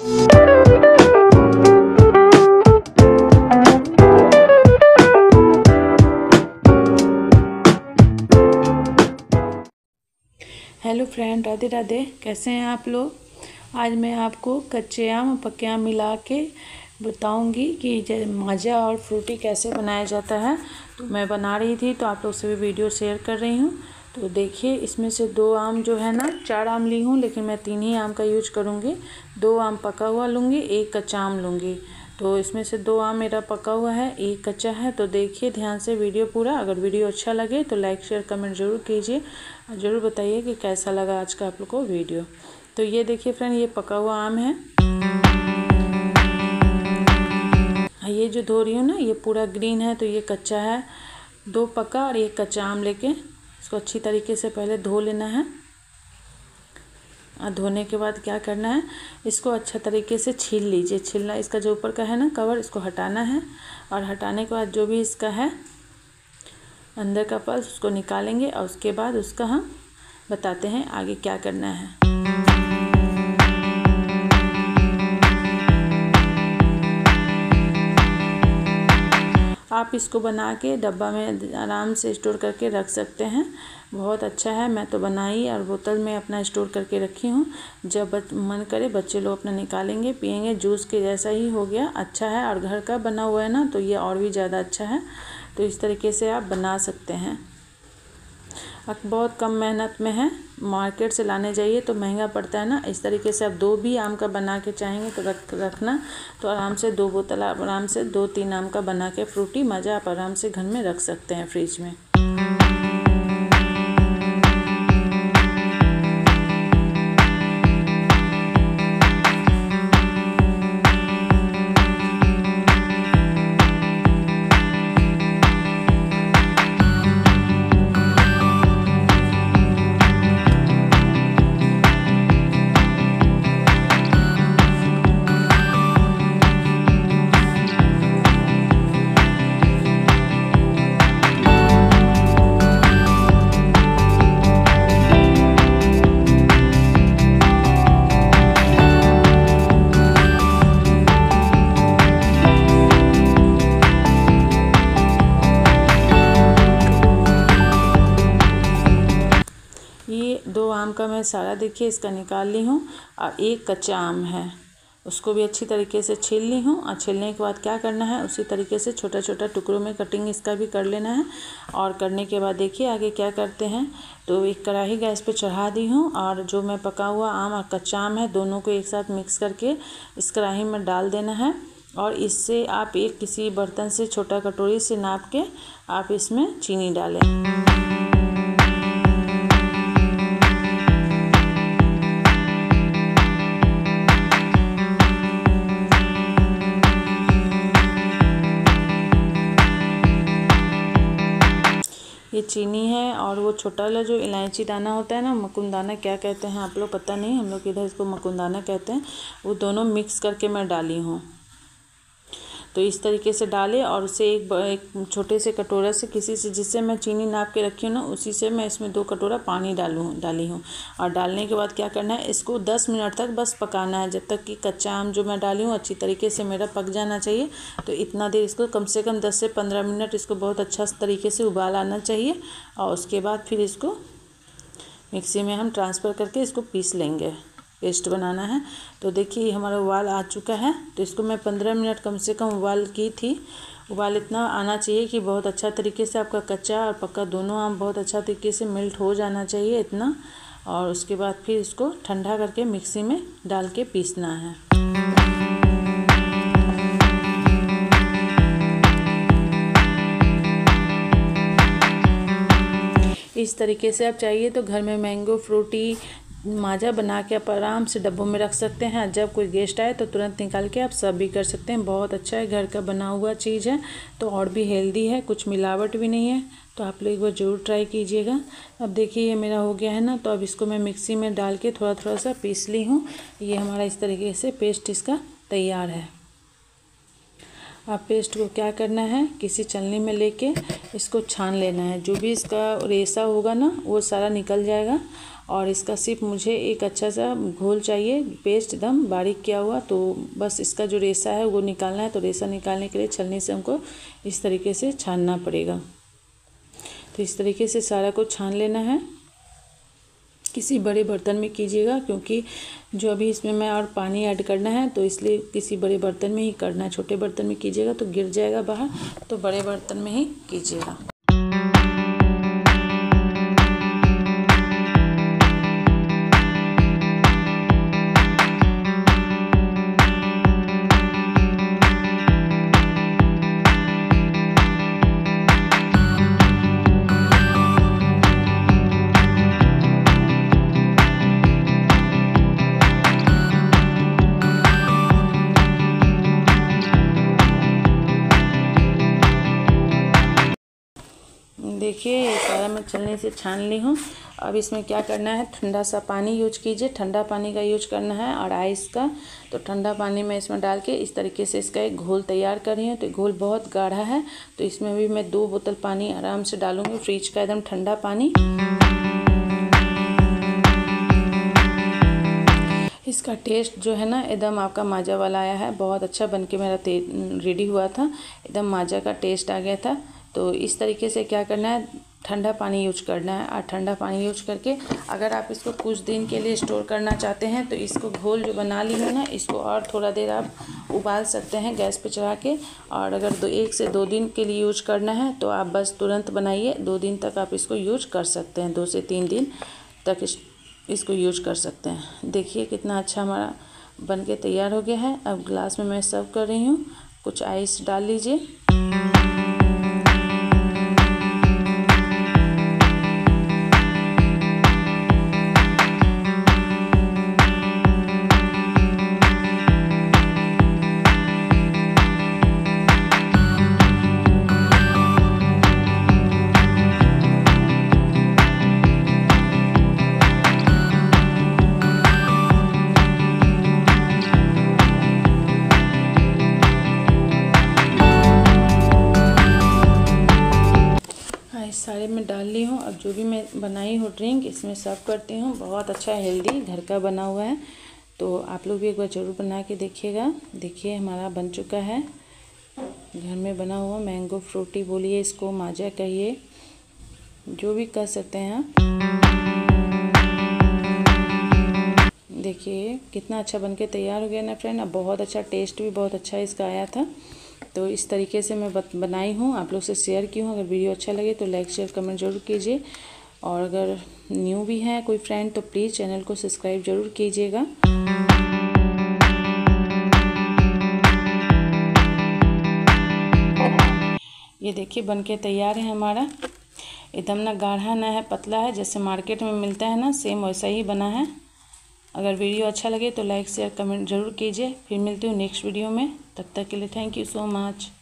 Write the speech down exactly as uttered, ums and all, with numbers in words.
Hello friend, Radhe Radhe. कैसे हैं आप लोग। आज मैं आपको कच्चे आम और पक्के आम मिला के बताऊंगी कि माजा और फ्रूटी कैसे बनाया जाता है। तो मैं बना रही थी तो आप लोग से भी वीडियो शेयर कर रही हूँ। तो देखिए, इसमें से दो आम जो है ना, चार आम ली हूँ लेकिन मैं तीन ही आम का यूज करूँगी। दो आम पका हुआ लूँगी, एक कच्चा आम लूँगी। तो इसमें से दो आम मेरा पका हुआ है, एक कच्चा है। तो देखिए ध्यान से वीडियो पूरा। अगर वीडियो अच्छा लगे तो लाइक शेयर कमेंट ज़रूर कीजिए और ज़रूर बताइए कि कैसा लगा आज का आप लोग को वीडियो। तो ये देखिए फ्रेंड, ये पका हुआ आम है। ये जो धो रही हूँ ना, ये पूरा ग्रीन है तो ये कच्चा है। दो पका और एक कच्चा आम लेके इसको अच्छी तरीके से पहले धो लेना है। और धोने के बाद क्या करना है, इसको अच्छा तरीके से छील लीजिए। छीलना, इसका जो ऊपर का है ना कवर, इसको हटाना है। और हटाने के बाद जो भी इसका है अंदर का पल्प, उसको निकालेंगे। और उसके बाद उसका हम बताते हैं आगे क्या करना है। आप इसको बना के डब्बा में आराम से स्टोर करके रख सकते हैं, बहुत अच्छा है। मैं तो बनाई और बोतल में अपना स्टोर करके रखी हूँ। जब मन करे बच्चे लोग अपना निकालेंगे, पियेंगे, जूस के जैसा ही हो गया, अच्छा है। और घर का बना हुआ है ना तो ये और भी ज़्यादा अच्छा है। तो इस तरीके से आप बना सकते हैं। अब बहुत कम मेहनत में है, मार्केट से लाने जाइए तो महंगा पड़ता है ना। इस तरीके से आप दो भी आम का बना के चाहेंगे तो रख रखना तो आराम से दो बोतल आप आराम से दो तीन आम का बना के फ्रूटी माजा आप आराम से घर में रख सकते हैं फ्रिज में। ये दो आम का मैं सारा देखिए इसका निकाल ली हूँ। और एक कच्चा आम है, उसको भी अच्छी तरीके से छील ली हूँ। और छीलने के बाद क्या करना है, उसी तरीके से छोटा छोटा टुकड़ों में कटिंग इसका भी कर लेना है। और करने के बाद देखिए आगे क्या करते हैं। तो एक कढ़ाई गैस पे चढ़ा दी हूँ और जो मैं पका हुआ आम और कच्चा आम है दोनों को एक साथ मिक्स करके इस कढ़ाई में डाल देना है। और इससे आप एक किसी बर्तन से छोटा कटोरी से नाप के आप इसमें चीनी डालें। ये चीनी है और वो छोटा वाला जो इलायची दाना होता है ना, मकुनदाना क्या कहते हैं आप लोग, पता नहीं, हम लोग इधर इसको मकुनदाना कहते हैं। वो दोनों मिक्स करके मैं डाली हूँ। तो इस तरीके से डाले और उसे एक, एक छोटे से कटोरा से किसी से जिससे मैं चीनी नाप के रखी हूँ ना, उसी से मैं इसमें दो कटोरा पानी डालूँ डाली हूँ। और डालने के बाद क्या करना है, इसको दस मिनट तक बस पकाना है, जब तक कि कच्चा आम जो मैं डाली हूँ अच्छी तरीके से मेरा पक जाना चाहिए। तो इतना देर इसको कम से कम दस से पंद्रह मिनट इसको बहुत अच्छा तरीके से उबाल आना चाहिए। और उसके बाद फिर इसको मिक्सी में हम ट्रांसफ़र करके इसको पीस लेंगे, पेस्ट बनाना है। तो देखिए हमारा उबाल आ चुका है। तो इसको मैं पंद्रह मिनट कम से कम उबाल की थी। उबाल इतना आना चाहिए कि बहुत अच्छा तरीके से आपका कच्चा और पक्का दोनों आम बहुत अच्छा तरीके से मेल्ट हो जाना चाहिए इतना। और उसके बाद फिर इसको ठंडा करके मिक्सी में डाल के पीसना है। इस तरीके से आप चाहिए तो घर में मैंगो फ्रूटी माजा बना के आप आराम से डब्बों में रख सकते हैं। जब कोई गेस्ट आए तो तुरंत निकाल के आप सर्व भी कर सकते हैं। बहुत अच्छा है, घर का बना हुआ चीज़ है तो और भी हेल्दी है, कुछ मिलावट भी नहीं है। तो आप लोग एक बार ज़रूर ट्राई कीजिएगा। अब देखिए ये मेरा हो गया है ना, तो अब इसको मैं मिक्सी में डाल के थोड़ा थोड़ा सा पीस ली हूँ। ये हमारा इस तरीके से पेस्ट इसका तैयार है। आप पेस्ट को क्या करना है, किसी छलनी में लेके इसको छान लेना है। जो भी इसका रेशा होगा ना वो सारा निकल जाएगा। और इसका सिर्फ मुझे एक अच्छा सा घोल चाहिए, पेस्ट एकदम बारीक किया हुआ। तो बस इसका जो रेसा है वो निकालना है। तो रेसा निकालने के लिए छलनी से हमको इस तरीके से छानना पड़ेगा। तो इस तरीके से सारा को छान लेना है। किसी बड़े बर्तन में कीजिएगा, क्योंकि जो अभी इसमें मैं और पानी ऐड करना है, तो इसलिए किसी बड़े बर्तन में ही करना है। छोटे बर्तन में कीजिएगा तो गिर जाएगा बाहर, तो बड़े बर्तन में ही कीजिएगा। देखिए ये सारा मैं छलनी से छान ली हूँ। अब इसमें क्या करना है, ठंडा सा पानी यूज कीजिए। ठंडा पानी का यूज करना है और आइस का। तो ठंडा पानी में इसमें डाल के इस तरीके से इसका एक घोल तैयार कर रही हूँ। तो घोल बहुत गाढ़ा है, तो इसमें भी मैं दो बोतल पानी आराम से डालूँगी, फ्रिज का एकदम ठंडा पानी। इसका टेस्ट जो है ना एकदम आपका माजा वाला आया है। बहुत अच्छा बनके मेरा रेडी हुआ था, एकदम माजा का टेस्ट आ गया था। तो इस तरीके से क्या करना है, ठंडा पानी यूज करना है। और ठंडा पानी यूज करके अगर आप इसको कुछ दिन के लिए स्टोर करना चाहते हैं तो इसको घोल जो बना ली है ना, इसको और थोड़ा देर आप उबाल सकते हैं गैस पे चढ़ा के। और अगर दो एक से दो दिन के लिए यूज करना है तो आप बस तुरंत बनाइए। दो दिन तक आप इसको यूज कर सकते हैं, दो से तीन दिन तक इस, इसको यूज कर सकते हैं। देखिए कितना अच्छा हमारा बन के तैयार हो गया है। अब ग्लास में मैं सर्व कर रही हूँ। कुछ आइस डाल लीजिए। सारे में डाल ली हूँ। अब जो भी मैं बनाई हूँ ड्रिंक इसमें सर्व करती हूँ। बहुत अच्छा हेल्दी घर का बना हुआ है, तो आप लोग भी एक बार ज़रूर बना के देखिएगा। देखिए हमारा बन चुका है, घर में बना हुआ मैंगो फ्रूटी बोलिए इसको, माजा कहिए, जो भी कह सकते हैं आप। देखिए कितना अच्छा बनके तैयार हो गया ना फ्रेंड। अब बहुत अच्छा टेस्ट भी बहुत अच्छा इसका आया था। तो इस तरीके से मैं बनाई हूँ, आप लोग से शेयर की हूँ। अगर वीडियो अच्छा लगे तो लाइक शेयर कमेंट जरूर कीजिए। और अगर न्यू भी है कोई फ्रेंड तो प्लीज़ चैनल को सब्सक्राइब जरूर कीजिएगा। ये देखिए बनके तैयार है हमारा। एकदम ना गाढ़ा ना है पतला है, जैसे मार्केट में मिलता है ना सेम वैसा ही बना है। अगर वीडियो अच्छा लगे तो लाइक शेयर कमेंट जरूर कीजिए। फिर मिलती हूँ नेक्स्ट वीडियो में, तब तक के लिए थैंक यू सो मच।